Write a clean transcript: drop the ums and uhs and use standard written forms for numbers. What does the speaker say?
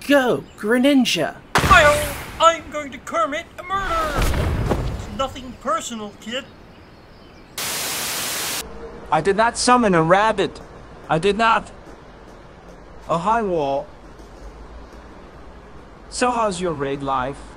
Go, Greninja! I'm going to commit a murder! It's nothing personal, kid. I did not summon a rabbit. I did not. Oh, hi, Wall. So how's your raid life?